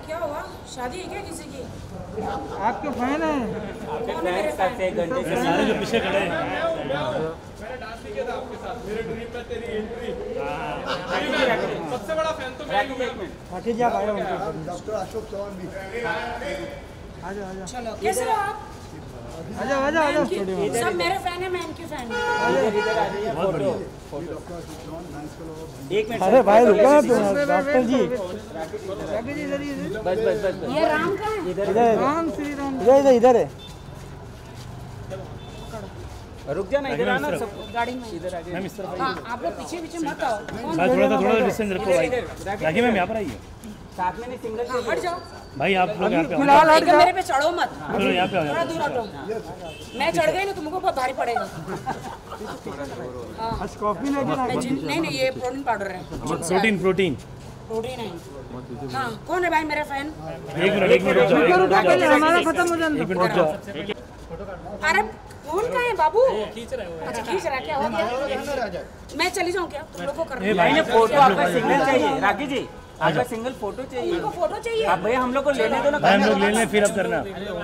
क्या हुआ? शादी है क्या किसी की? आपके फैन है? कौन है मेरे फैन? सारे जो पीछे खड़े हैं। मैंने डांस नहीं किया था आपके साथ, मेरे ड्रीम में तेरी एंट्री। सबसे बड़ा फैन तो मैं हूं। राकेश जी आप आए हो? डॉक्टर अशोक चौहान भी आ जाओ। चलो कैसे हो आप? आ जाओ। सब मेरे फैन है, मैं इनकी फैन हूँ। इधर आ जाइए फोटो। एक मिनट। अरे भाई रुको ना डॉक्टर जी। राकेश जी इधर बस। ये राम का है? इधर राम श्री राम इधर है। रुक जा ना, इधर आना सब गाड़ी में इधर आ जाइए। मैम इस तरफ हाँ, आप लोग पीछे मत आओ। कौन? थोड़ा डिस्टेंस रखो भाई। राखी मैम यहाँ पर आइए। साथ में नहीं सिंगल हाँ, हट जाओ। भाई आप लोग यहाँ पे आओ। फिलहाल हट लेकिन मेरे पे चढ़ो मत। चलो यहाँ पे आओ। थोड़ा दूर हटो। मैं चढ़ गई ना तुमको बहुत भारी पड़ेगा। हाँ, आज कॉफी लेके मैं जिम नहीं ये प्रोटीन पाउडर है। प्रोटीन प्रोटीन है। हाँ, कौन है भाई मेरा फैन? एक मिनट रुक जाओ। हमारा खत्म हो जाना। एक मिनट रुक जाओ। अरे कौन का है बाबू? अच्छा खींच रहा है, क्या हो गया? मैं चली जाऊँ क्या? तुम लोग को करना भाई ने फोटो आपका सिंगल चाहिए। राखी जी आपका सिंगल फोटो चाहिए। तुमको फोटो चाहिए? आप भैया हम लोग को लेने दो ना। भाई हम लोग ले लें फिर अब करना।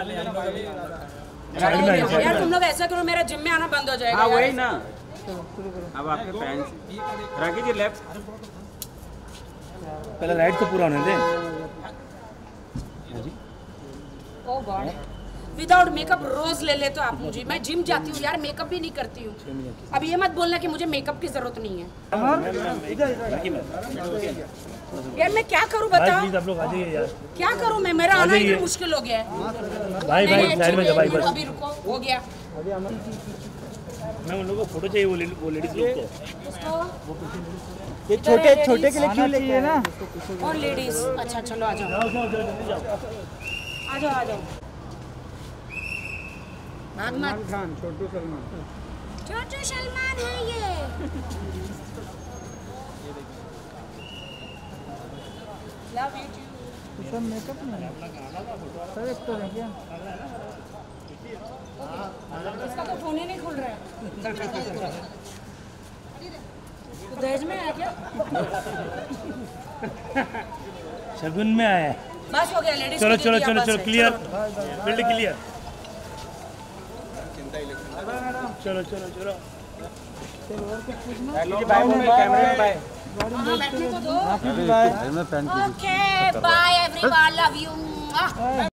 यार तुम लोग ऐसा करो, मेरा जिम में आना बंद हो जाएगा। हाँ यार। वही ना। अब आपके फैंस राखी जी लेफ्ट। पहले राइट तो पूरा होने दे। ओह गॉड, विदाउट मेकअप रोज ले लेते हो आप मुझे। मैं जिम जाती हूँ यार, मेकअप भी नहीं करती हूँ। अब ये मत बोलना कि मुझे मेकअप की जरूरत नहीं है। यार मैं क्या करूँ भाई बताओ? प्लीज आप लोग आ जाइए यार। क्या करूँ मैं? मेरा आना ही मुश्किल हो गया है। भाई साइड में जा भाई बस। अभी रुको, हो गया। मैं उन लोगों को फोटो चाहिए वो लेडीज लोग को। उसको ये छोटे के लिए क्यों लेके है ना? और लेडीज, अच्छा चलो आ जाओ। आ जाओ। भाग मत। खान छोटू सलमान। छोटू सलमान है ये। Love you too. सब मेकअप में सर एक्टर है क्या? इसका तो फोन ही नहीं खुल रहा है। तो दहेज में आया क्या? शगुन में आया है। बस हो गया लेडीज। चलो क्लियर। Field clear. चलो। भाई कैमरे में भाई। बैठने को दो। Okay bye everyone, love you.